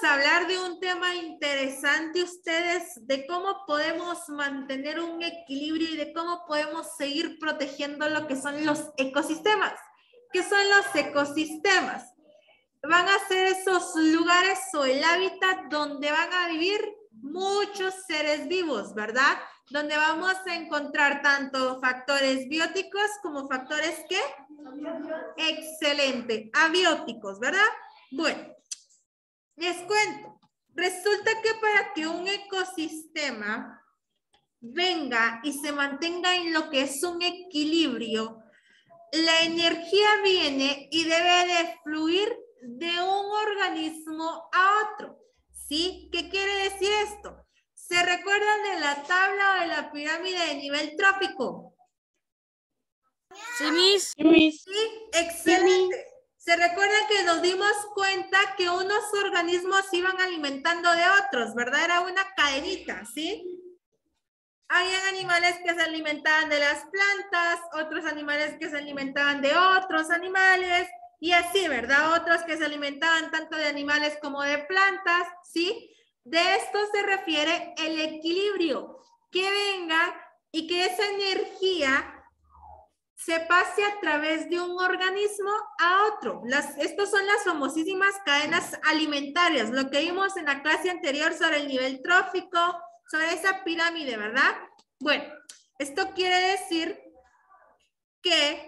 a hablar de un tema interesante ustedes, de cómo podemos mantener un equilibrio y de cómo podemos seguir protegiendo lo que son los ecosistemas. ¿Qué son los ecosistemas? Van a ser esos lugares o el hábitat donde van a vivir muchos seres vivos, ¿verdad? Donde vamos a encontrar tanto factores bióticos como factores, ¿qué? Excelente, abióticos, ¿verdad? Bueno, les cuento. Resulta que para que un ecosistema venga y se mantenga en lo que es un equilibrio, la energía viene y debe de fluir de un organismo a otro. ¿Sí? ¿Qué quiere decir esto? ¿Se recuerdan de la tabla o de la pirámide de nivel trófico? Sí, Miss. Sí, excelente. ¿Se recuerdan que nos dimos cuenta que unos organismos iban alimentando de otros, verdad? Era una cadenita, ¿sí? Habían animales que se alimentaban de las plantas, otros animales que se alimentaban de otros animales, y así, ¿verdad? Otros que se alimentaban tanto de animales como de plantas, ¿sí? De esto se refiere el equilibrio, que venga y que esa energía se pase a través de un organismo a otro. Estos son las famosísimas cadenas alimentarias, lo que vimos en la clase anterior sobre el nivel trófico, sobre esa pirámide, ¿verdad? Bueno, esto quiere decir que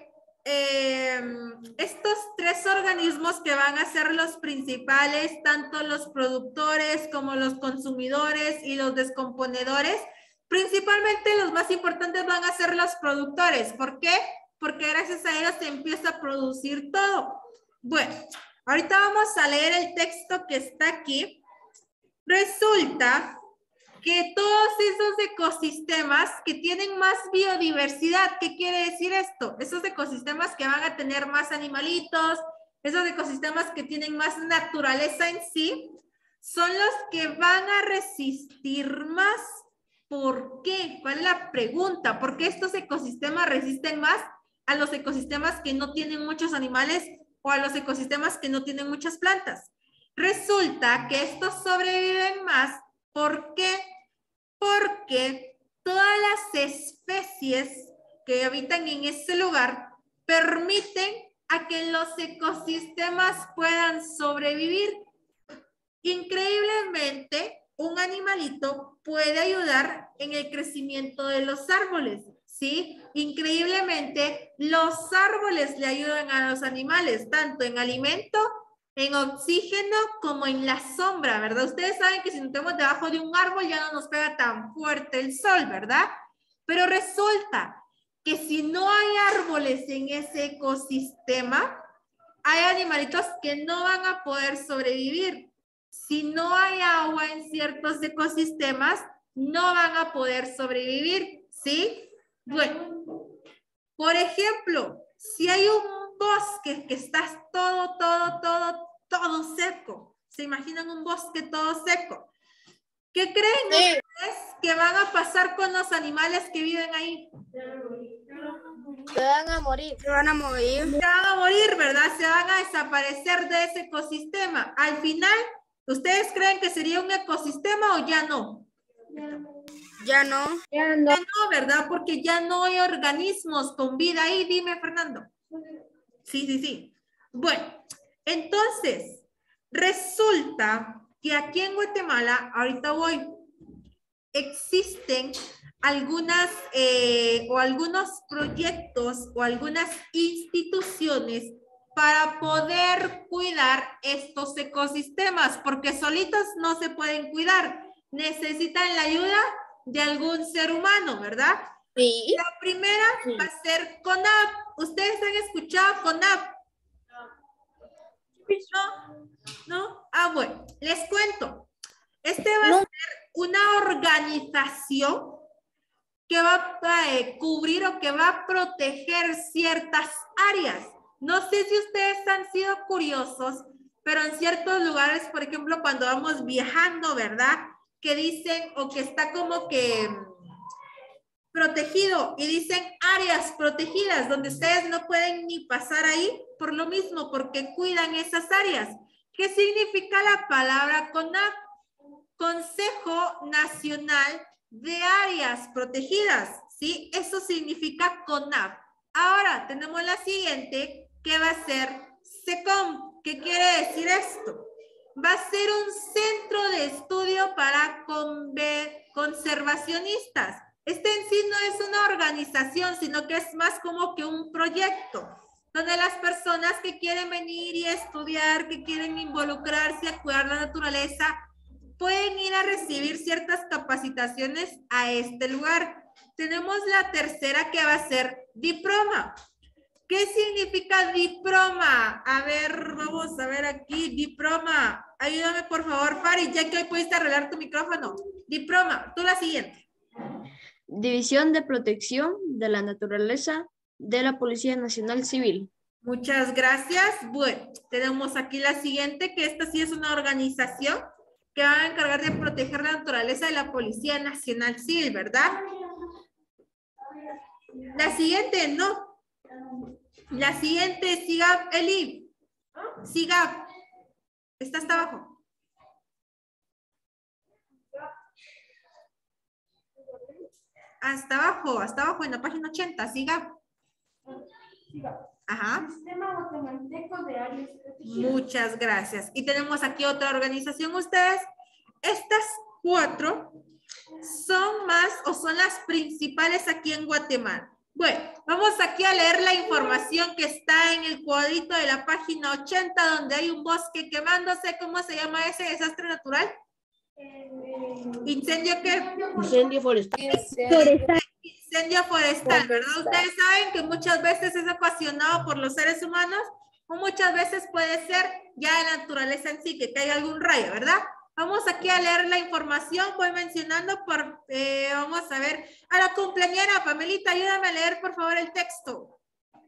estos tres organismos que van a ser los principales, tanto los productores como los consumidores y los descomponedores, principalmente los más importantes van a ser los productores. ¿Por qué? Porque gracias a ellos se empieza a producir todo. Bueno, ahorita vamos a leer el texto que está aquí. Resulta que todos esos ecosistemas que tienen más biodiversidad, ¿qué quiere decir esto? Esos ecosistemas que van a tener más animalitos, esos ecosistemas que tienen más naturaleza en sí, son los que van a resistir más. ¿Por qué? ¿Cuál es la pregunta? ¿Por qué estos ecosistemas resisten más a los ecosistemas que no tienen muchos animales o a los ecosistemas que no tienen muchas plantas? Resulta que estos sobreviven más. ¿Por qué? Porque todas las especies que habitan en ese lugar permiten a que los ecosistemas puedan sobrevivir. Increíblemente, un animalito puede ayudar en el crecimiento de los árboles, ¿sí? Increíblemente, los árboles le ayudan a los animales, tanto en alimento, en oxígeno, como en la sombra, ¿verdad? Ustedes saben que si nos metemos debajo de un árbol ya no nos pega tan fuerte el sol, ¿verdad? Pero resulta que si no hay árboles en ese ecosistema, hay animalitos que no van a poder sobrevivir. Si no hay agua en ciertos ecosistemas, no van a poder sobrevivir, ¿sí? Bueno, por ejemplo, si hay un bosque que está todo seco, ¿se imaginan un bosque todo seco? ¿Qué creen ustedes que van a pasar con los animales que viven ahí? Se van a morir. Se van a morir. Se van a morir, ¿verdad? Se van a desaparecer de ese ecosistema. Al final, ¿ustedes creen que sería un ecosistema o ya no? Ya no. Ya no, ¿verdad? Porque ya no hay organismos con vida ahí. Dime, Fernando. Sí. Bueno, entonces, resulta que aquí en Guatemala, ahorita voy, existen algunas o algunos proyectos o algunas instituciones para poder cuidar estos ecosistemas, porque solitos no se pueden cuidar, necesitan la ayuda de algún ser humano, ¿verdad? Sí. La primera va a ser CONAP. ¿Ustedes han escuchado CONAP? ¿No? Ah, bueno, les cuento. Este va a ser una organización que va a cubrir o que va a proteger ciertas áreas. No sé si ustedes han sido curiosos, pero en ciertos lugares, por ejemplo, cuando vamos viajando, ¿verdad? Que dicen o que está como que protegido y dicen áreas protegidas donde ustedes no pueden ni pasar ahí por lo mismo, porque cuidan esas áreas. ¿Qué significa la palabra CONAF? Consejo Nacional de Áreas Protegidas, ¿sí? Eso significa CONAF. Ahora tenemos la siguiente, que va a ser SECOM. ¿Qué quiere decir esto? Va a ser un centro de estudio para conservacionistas. Este en sí no es una organización, sino que es más como que un proyecto, donde las personas que quieren venir y estudiar, que quieren involucrarse a cuidar la naturaleza, pueden ir a recibir ciertas capacitaciones a este lugar. Tenemos la tercera, que va a ser diploma. ¿Qué significa diploma? A ver, vamos a ver aquí, diploma. Ayúdame por favor, Farid, ya que hoy pudiste arreglar tu micrófono. Diploma, tú la siguiente. División de Protección de la Naturaleza de la Policía Nacional Civil. Muchas gracias. Bueno, tenemos aquí la siguiente, que esta sí es una organización que va a encargar de proteger la naturaleza de la Policía Nacional Civil, ¿verdad? La siguiente, no. La siguiente es SIGAP, Eli. SIGAP. Esta está abajo. Hasta abajo en la página 80, SIGAP. Ajá. Sistema Guatemalteco de Áreas Protegidas. Muchas gracias. Y tenemos aquí otra organización, ustedes. Estas 4 son más o son las principales aquí en Guatemala. Bueno, vamos aquí a leer la información que está en el cuadrito de la página 80, donde hay un bosque quemándose. ¿Cómo se llama ese desastre natural? ¿Incendio qué? Incendio forestal. Incendio forestal, ¿verdad? Ustedes saben que muchas veces es ocasionado por los seres humanos o muchas veces puede ser ya de la naturaleza en sí, que caiga algún rayo, ¿verdad? Vamos aquí a leer la información, voy mencionando vamos a ver, a la cumpleañera, Pamelita, ayúdame a leer por favor el texto.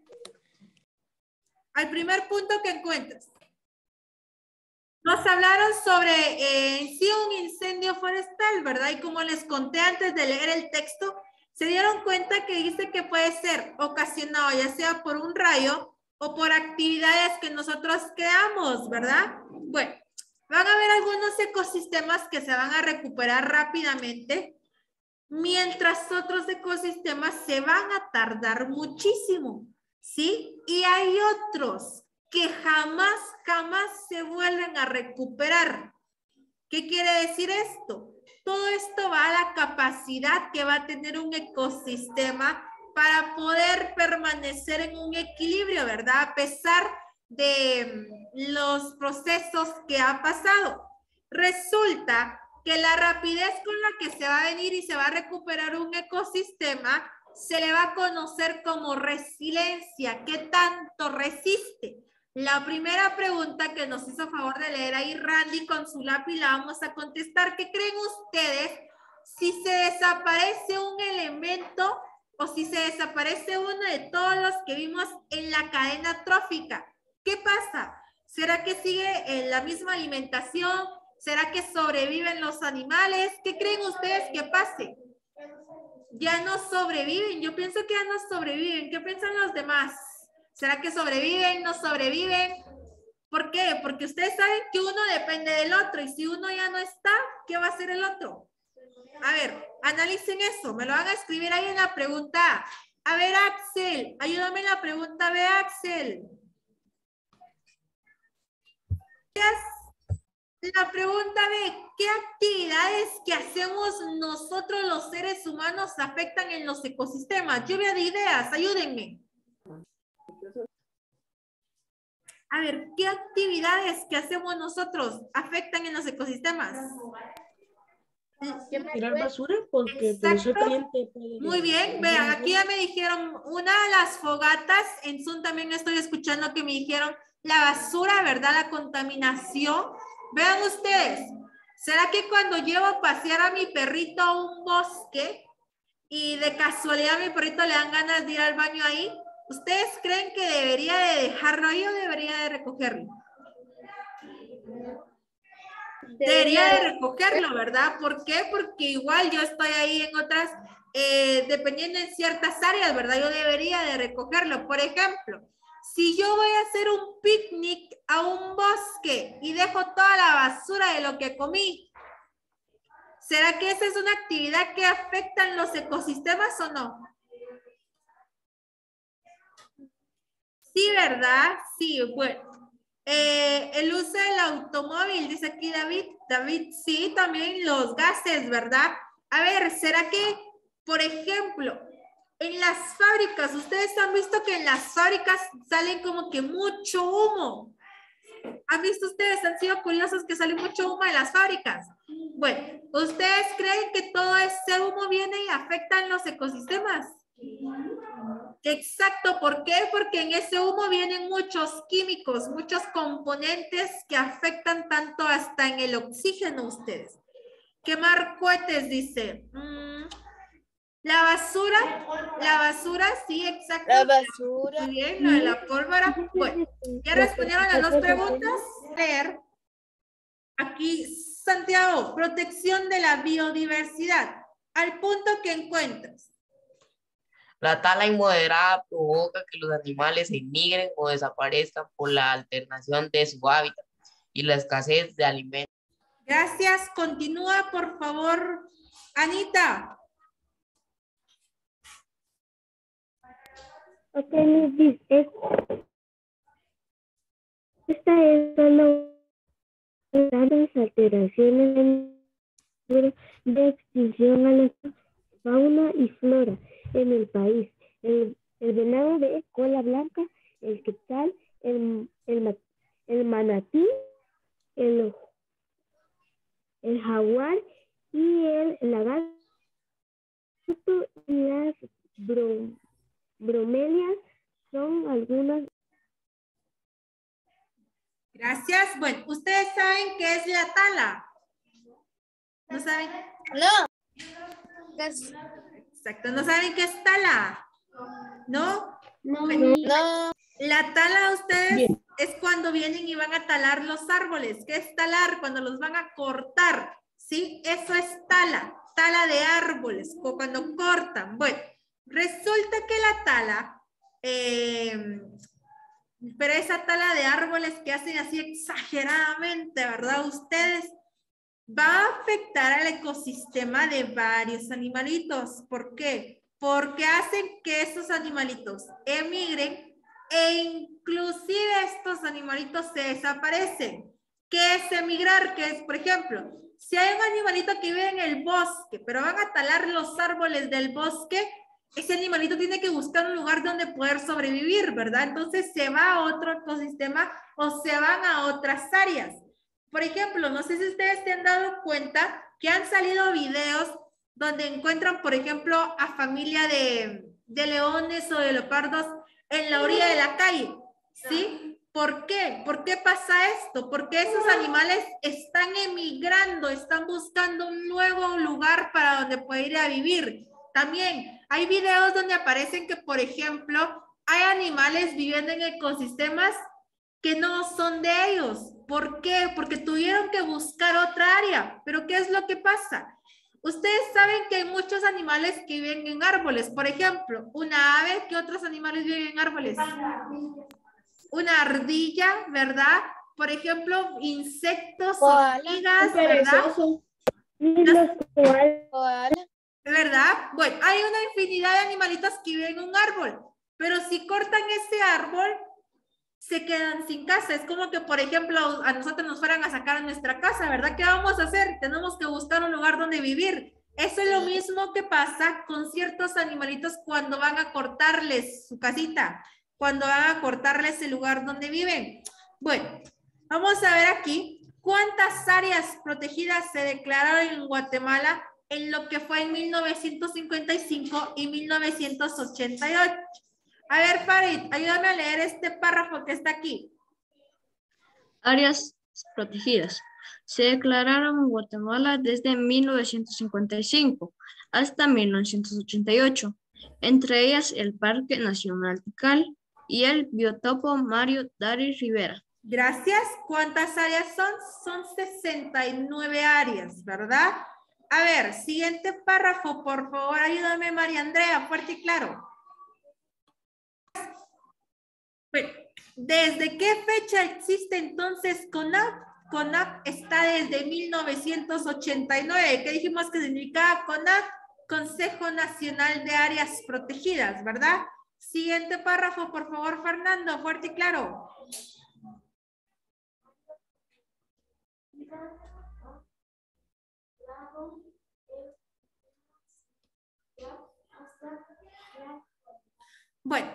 Al primer punto que encuentres. Nos hablaron sobre en sí un incendio forestal, ¿verdad? Y como les conté antes de leer el texto, se dieron cuenta que dice que puede ser ocasionado ya sea por un rayo o por actividades que nosotros creamos, ¿verdad? Bueno, van a haber algunos ecosistemas que se van a recuperar rápidamente, mientras otros ecosistemas se van a tardar muchísimo, ¿sí? Y hay otros que jamás se vuelven a recuperar. ¿Qué quiere decir esto? Todo esto va a la capacidad que va a tener un ecosistema para poder permanecer en un equilibrio, ¿verdad? A pesar de los procesos que ha pasado. Resulta que la rapidez con la que se va a venir y se va a recuperar un ecosistema se le va a conocer como resiliencia. ¿Qué tanto resiste? La primera pregunta que nos hizo favor de leer ahí Randy con su lápiz la vamos a contestar. ¿Qué creen ustedes si se desaparece un elemento o si se desaparece uno de todos los que vimos en la cadena trófica? ¿Qué pasa? ¿Será que sigue la misma alimentación? ¿Será que sobreviven los animales? ¿Qué creen ustedes que pase? Ya no sobreviven. Yo pienso que ya no sobreviven. ¿Qué piensan los demás? ¿Será que sobreviven? ¿No sobreviven? ¿Por qué? Porque ustedes saben que uno depende del otro y si uno ya no está, ¿qué va a hacer el otro? A ver, analicen eso. Me lo van a escribir ahí en la pregunta. A ver, Axel, ayúdame en la pregunta B, Axel. La pregunta B, ¿qué actividades que hacemos nosotros los seres humanos afectan en los ecosistemas? Lluvia de ideas, ayúdenme. A ver, ¿qué actividades que hacemos nosotros afectan en los ecosistemas? Tirar basura porque exacto. Muy bien, vean, aquí ya me dijeron una de las fogatas, en Zoom también estoy escuchando que me dijeron la basura, ¿verdad? La contaminación. Vean ustedes, ¿será que cuando llevo a pasear a mi perrito a un bosque y de casualidad a mi perrito le dan ganas de ir al baño ahí? ¿Ustedes creen que debería de dejarlo ahí o debería de recogerlo? Debería de recogerlo, ¿verdad? ¿Por qué? Porque igual yo estoy ahí en otras, dependiendo en ciertas áreas, ¿verdad? Yo debería de recogerlo. Por ejemplo, Si yo voy a hacer un picnic a un bosque y dejo toda la basura de lo que comí, ¿será que esa es una actividad que afecta en los ecosistemas o no? Sí, ¿verdad? Sí, bueno. El uso del automóvil, dice aquí David, sí, también los gases, ¿verdad? A ver, ¿será que, por ejemplo, en las fábricas, ustedes han visto que en las fábricas salen como que mucho humo? ¿Han visto ustedes? ¿Han sido curiosos que sale mucho humo en las fábricas? Bueno, ¿ustedes creen que todo ese humo viene y afecta en los ecosistemas? Exacto, ¿por qué? Porque en ese humo vienen muchos químicos, muchos componentes que afectan tanto hasta en el oxígeno ustedes. Quemar cohetes, dice. La basura, sí, exacto. La basura. Muy bien, lo de la pólvora. Bueno, ¿ya respondieron las dos preguntas? Leer. Aquí, Santiago, protección de la biodiversidad. Al punto que encuentras. La tala inmoderada provoca que los animales emigren o desaparezcan por la alternación de su hábitat y la escasez de alimentos. Gracias. Continúa, por favor, Anita. Ok, Miss, esta es solo las alteraciones de extinción a la fauna y flora en el país. El venado de cola blanca, el quetzal, el manatí, el jaguar y el lagarto y las bromelias son algunas. Gracias. Bueno, ¿ustedes saben qué es la tala? ¿No saben? No. Exacto, ¿no saben qué es tala? ¿No? No, No. La tala, ustedes, es cuando vienen y van a talar los árboles. ¿Qué es talar? Cuando los van a cortar, ¿sí? Eso es tala, tala de árboles, o cuando cortan. Bueno, resulta que la tala, pero esa tala de árboles que hacen así exageradamente, ¿verdad? Ustedes va a afectar al ecosistema de varios animalitos. ¿Por qué? Porque hacen que esos animalitos emigren e inclusive estos animalitos se desaparecen. ¿Qué es emigrar? ¿Qué es, por ejemplo, si hay un animalito que vive en el bosque, pero van a talar los árboles del bosque, ese animalito tiene que buscar un lugar donde poder sobrevivir, ¿verdad? Entonces se va a otro ecosistema o se van a otras áreas. Por ejemplo, no sé si ustedes se han dado cuenta que han salido videos donde encuentran, por ejemplo, a familia de leones o de leopardos en la orilla de la calle, ¿sí? ¿Por qué? ¿Por qué pasa esto? Porque esos animales están emigrando, están buscando un nuevo lugar para donde poder ir a vivir. También hay videos donde aparecen que, por ejemplo, hay animales viviendo en ecosistemas que no son de ellos. ¿Por qué? Porque tuvieron que buscar otra área. Pero ¿qué es lo que pasa? Ustedes saben que hay muchos animales que viven en árboles. Por ejemplo, una ave, ¿qué otros animales viven en árboles? Una ardilla, ¿verdad? Por ejemplo, insectos, hormigas, ¿verdad? ¿Verdad? Bueno, hay una infinidad de animalitos que viven en un árbol. Pero si cortan ese árbol, se quedan sin casa. Es como que, por ejemplo, a nosotros nos fueran a sacar a nuestra casa, ¿verdad? ¿Qué vamos a hacer? Tenemos que buscar un lugar donde vivir. Eso es lo mismo que pasa con ciertos animalitos cuando van a cortarles su casita, cuando van a cortarles el lugar donde viven. Bueno, vamos a ver aquí cuántas áreas protegidas se declararon en Guatemala en lo que fue en 1955 y 1988. A ver, Farid, ayúdame a leer este párrafo que está aquí. áreas protegidas. Se declararon en Guatemala desde 1955 hasta 1988, entre ellas el Parque Nacional Tikal y el biotopo Mario Dari Rivera. Gracias. ¿Cuántas áreas son? Son 69 áreas, ¿verdad? A ver, siguiente párrafo, por favor, ayúdame, María Andrea, fuerte y claro. Bueno, ¿Desde qué fecha existe entonces CONAP? CONAP está desde 1989. ¿Qué dijimos que significaba CONAP? Consejo Nacional de Áreas Protegidas, ¿verdad? Siguiente párrafo, por favor, Fernando, fuerte y claro. Bueno,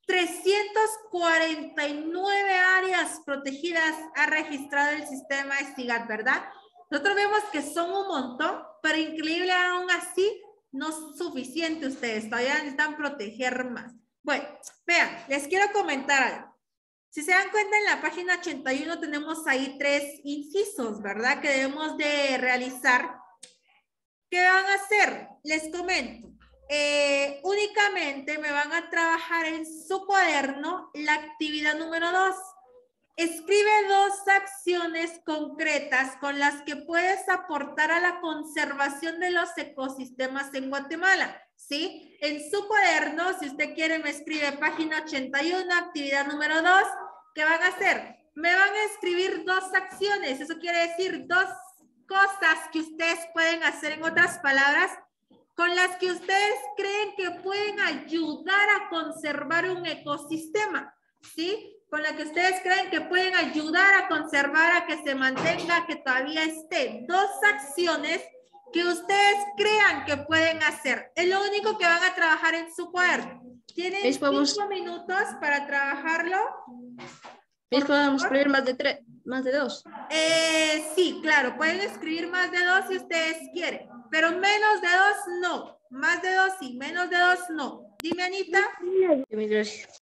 349 áreas protegidas ha registrado el sistema SIGAT, ¿verdad? Nosotros vemos que son un montón, pero increíble aún así, no es suficiente ustedes, todavía necesitan proteger más. Bueno, vean, les quiero comentar algo. Si se dan cuenta, en la página 81 tenemos ahí 3 incisos, ¿verdad? Que debemos de realizar. ¿Qué van a hacer? Les comento. Únicamente me van a trabajar en su cuaderno la actividad número 2. Escribe 2 acciones concretas con las que puedes aportar a la conservación de los ecosistemas en Guatemala, ¿sí? En su cuaderno, si usted quiere, me escribe página 81, actividad número 2. ¿Qué van a hacer? Me van a escribir 2 acciones. Eso quiere decir 2 cosas que ustedes pueden hacer, en otras palabras, con las que ustedes creen que pueden ayudar a conservar un ecosistema, ¿sí? Con la que ustedes creen que pueden ayudar a conservar, a que se mantenga, que todavía esté. 2 acciones que ustedes crean que pueden hacer. Es lo único que van a trabajar en su cuaderno. Tienen 5 minutos para trabajarlo. ¿Podemos escribir más de 2? Sí, claro, pueden escribir más de 2 si ustedes quieren, pero menos de 2 no. Más de 2 sí, menos de 2 no. Dime, Anita. Gracias.